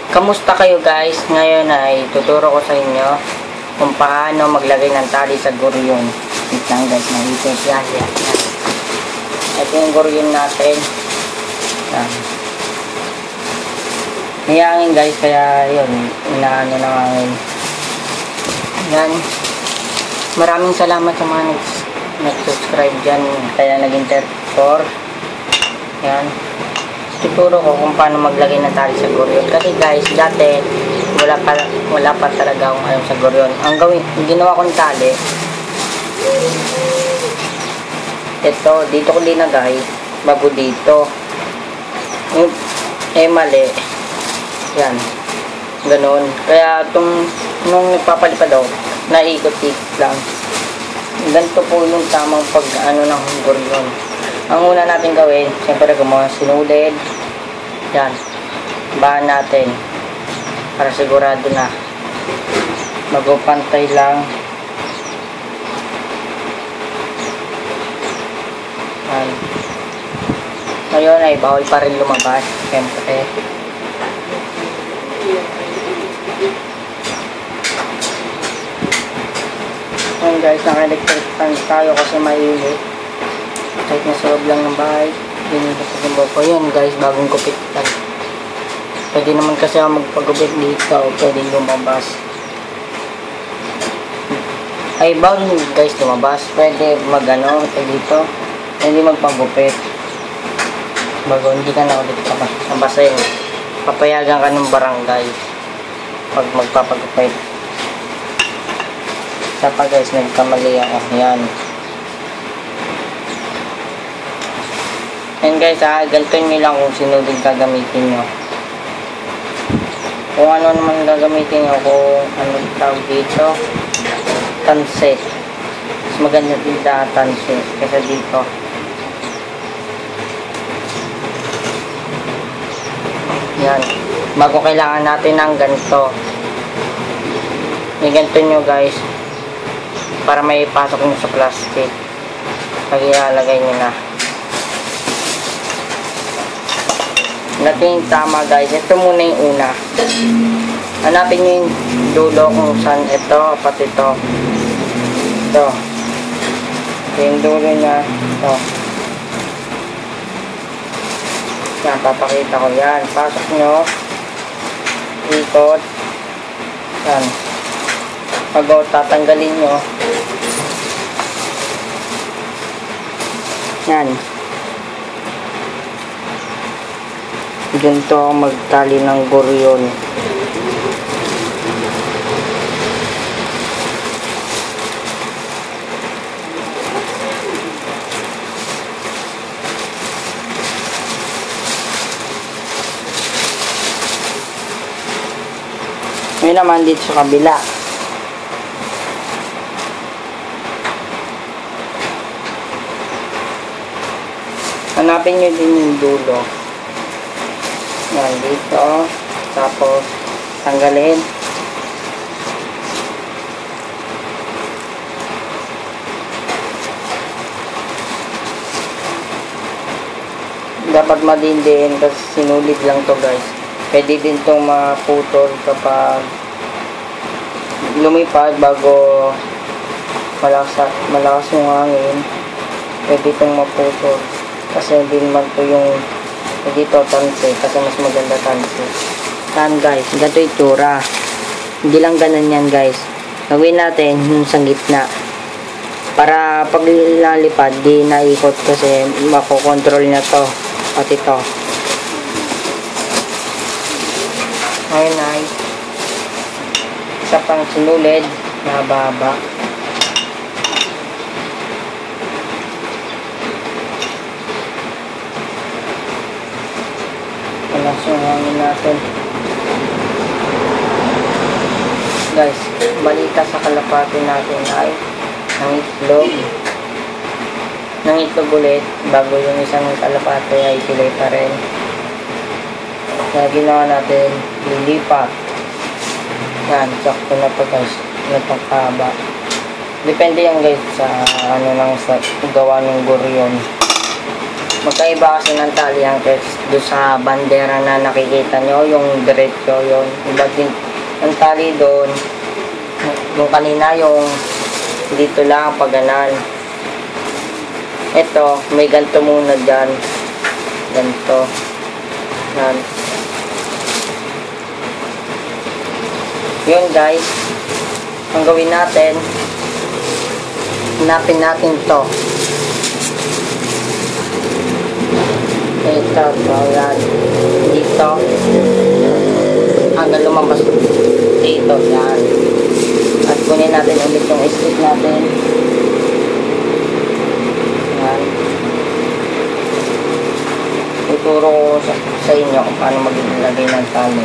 Kamusta kayo guys? Ngayon ay tuturo ko sa inyo kung paano maglagay ng tali sa guryon. Wait lang guys, nahipit yan. Ito yung guryon natin. Yan. Hiyangin guys, kaya yun, inaano na ngayon. Yan. Maraming salamat sa mga nag-subscribe dyan. Kaya naging 34. Yan. Tuturo ko kung paano maglagay ng tali sa guryon. Kasi guys, dati wala pa talaga akong alam sa guryon. Ang ginawa kong tali, ito, dito ko linagay bago dito. Mali. Yan. Ganon. Kaya nung nagpapalipad ako, naikot-ikot lang. Ganito po yung tamang pag-ano ng guryon. Ang una natin gawin, siyempre gumawa sinulid. Yan. Bahan natin. Para sigurado na. Magpantay lang. Yan. Ngayon ay bawal pa rin lumabas. Siyempre. Ngayon guys, naka-electric fan tayo kasi mainit. Kahit nasa loob lang ng bahay, binigay sa timbo ko. Yan guys, bagong kupit lang. Pwede naman kasi ako magpagupit dito o pwede lumabas. Ay, bawal guys lumabas. Pwede magano dito. Pwede magpagupit. Bago hindi ka na ulit nabasahin. Papayagan ka ng barangay pag magpapagupit. Isa pa guys, nagkamali ako. Yan. And guys, ganito nyo lang kung sinulid gagamitin nyo. Kung ano naman gagamitin nyo, kung ano tawag dito, tanse. Mas maganda din sa tanse kaysa dito. Yan. Bago kailangan natin ng ganito. May ganito nyo guys, para may pasok nyo sa plastic. Pag ilalagay nyo na. Natin tama guys. Ito muna yung una. Hanapin nyo yung dulo kung saan ito, pati ito. Ito. Ito yung dulo niya. Ito. Yan, papakita ko yan. Pasok nyo. Ikot. Yan. Pag tatanggalin nyo. Yan. Ganito magtali ng guryon. May naman dito sa kabila. Hanapin nyo din yung dulo. Yan, dito. Tapos, tanggalin. Dapat madindiin kasi sinulid lang to guys. Pwede din itong maputol kapag lumipad bago malakas yung hangin. Pwede itong maputol. Kasi hindi naman ito yung dito tanse, kasi mas maganda tanse. Yan guys, ganito yung itsura. Hindi lang ganun yan guys. Gawin natin yung sa gitna. Para pag lalipad, di naikot kasi makokontrol na to. Pati to. Ngayon ay isa pang sinulid na baba. Palas yung hangin natin. Guys, balita sa kalapati natin ay ng itlog ulit bago yung isang kalapati ay pilay pa rin. Kaya ginawa natin lilipat. Yan, sakto na po guys, napakahaba. Depende yan guys sa ano lang sa gawa ng guryon. Magkaiba kasi ng tali ang test doon sa bandera na nakikita nyo, yung diretso yun. Iba din ang tali doon. Yung kanina yung dito lang paganan. Ito, may ganito muna dyan. Ganito. Yan. Yun guys. Ang gawin natin, hanapin natin to. Ito, so yan. Dito. Hanggang lumabas dito. Yan. At kunin natin ulit yung stick natin. Yan. Tuturo ko sa inyo kung paano maglagay ng tali.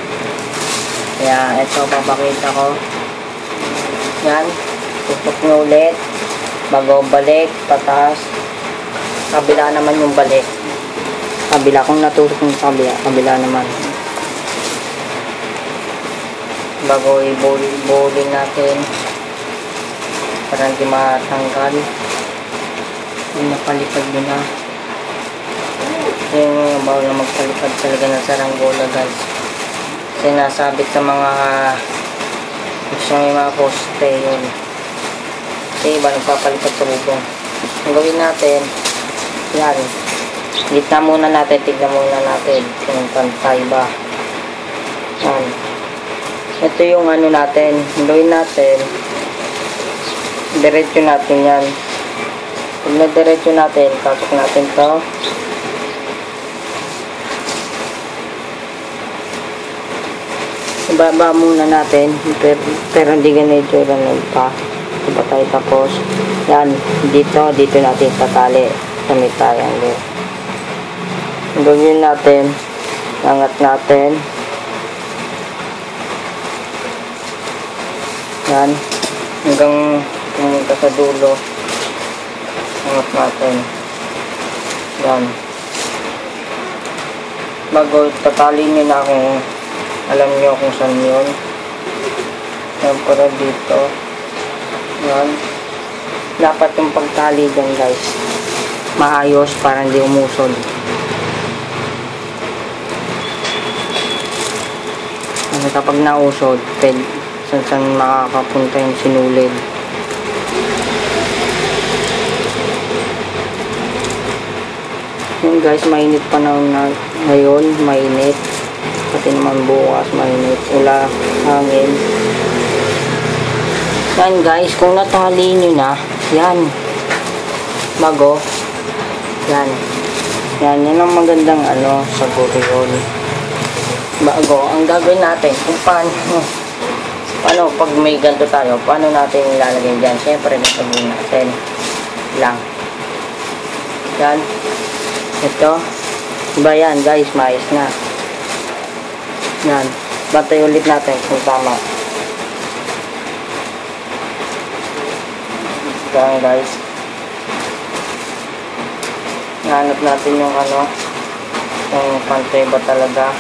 Kaya ito, papakita ko. Yan. Tutok nyo ulit. Bago balik, pataas. Kabila naman yung balik. Kabila, kung natutok yung kabila naman. Bago i-bowling natin para hindi matanggal. Yung napalipad nyo na. Yung bago na magpalipad talaga ng saranggola guys. Sinasabit sa mga gusto may mga poste yun. Kasi iba nagpapalipad sa bubong. Ang gawin natin, yan. Gitna muna natin, tignan muna natin kung pantay ba. Yan. Ito yung ano natin, gawin natin, diretso natin yan. Pag na-diretso natin, pasok natin to. Ibaba muna natin, pero hindi ganito lang pa. Diba tayo tapos? Yan, dito natin tatali sa may triangle. Ang gawin natin, angat natin. Yan, hanggang pumunta sa dulo. Angat natin. Yan. Bago tatali nyo na kung alam nyo kung saan yun. Yan, para dito. Yan. Dapat yung pagtali dyan guys, maayos para hindi umusod. Kasi kapag nausod, saan makakapunta yung sinulid. Yun guys, mainit pa na ngayon, mainit. Pati naman bukas, mainit. Ula, hangin. Yan guys, kung natali nyo na, yan. Bago. Yan. Yan ang magandang ano, sagot yun. Bago, ang gagawin natin, kung paano, pag may ganito tayo, paano natin ilalagay dyan? Siyempre, nasabing natin lang. Yan. Ito. Diba yan guys, mais na. Yan. Bantay ulit natin kung tama. Yan guys. Nahanap natin yung ano, kung pantay ba talaga.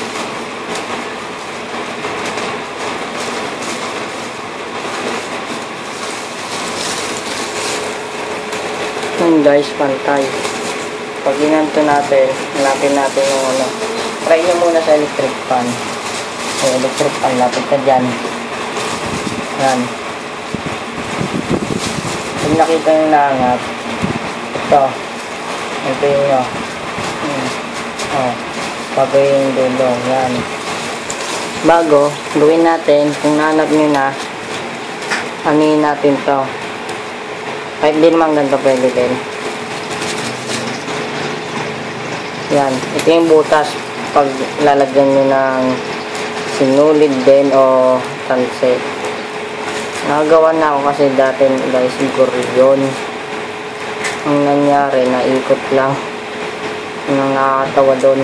Yan guys, pantay. Pag ginanto natin, hanapin natin yung ano. Try nyo muna sa electric fan. So, electric fan, lapit ka dyan. Yan. Pag nakita yung naangat, ito. Ito yung nyo. Bago yung dulo. Yan. Bago, gawin natin, kung nahanap nyo na, anuhin natin to. Kahit di naman ganito pwede din. Yan. Ito yung butas pag lalagyan nyo ng sinulid din o tanse. Nakagawa na ako kasi dati guys siguro yun. Ang nangyari, naikot lang. Ang nakakatawa doon.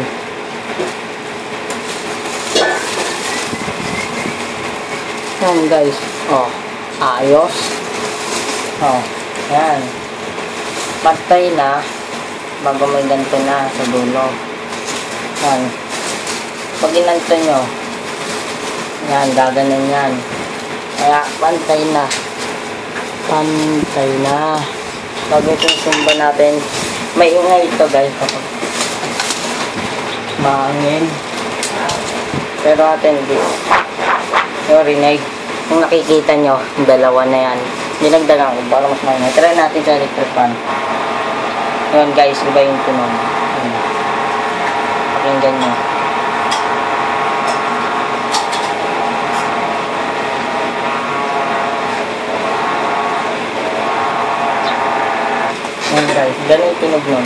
Yan guys. Oh, ayos. Oh, yan. Patay na. Bago may ganito na sa dulo. Yan. Pag inanto nyo, yan, gaganan yan. Kaya, pantay na. Pantay na. Bago itong sumba natin, Maingay ito guys kapag mahangin. Pero atin hindi. Yung rinig. Kung nakikita nyo, dalawa na yan. Dinagdagan ko para mas maingay. Try natin sa electric fan. Yun guys, iba yung tunog. Pakinggan nyo. Yan guys, ganun yung tunog nun.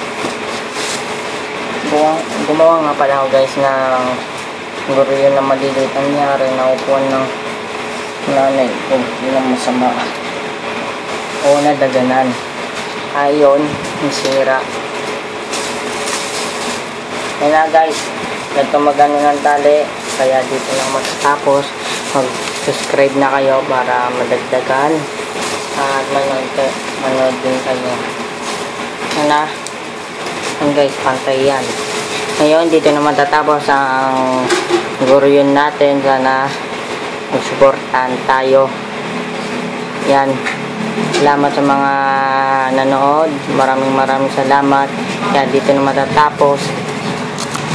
Gumawa nga pala ako guys ng gorilla na maliliit. Ang nangyari, naupuan ng nanay ko. Yun ang masama. O nadaganan. Ayon, nasira. Yan na guys, ganito magano ng tali. Kaya dito lang matatapos. Mag-subscribe na kayo para madagdagan. At manood din kayo. Yan na. Yan guys, pantay yan. Ngayon, dito na matatapos ang gorilla natin. Sana mag-supportan tayo. Yan. Salamat sa mga nanood. Maraming salamat. Kaya dito na matatapos.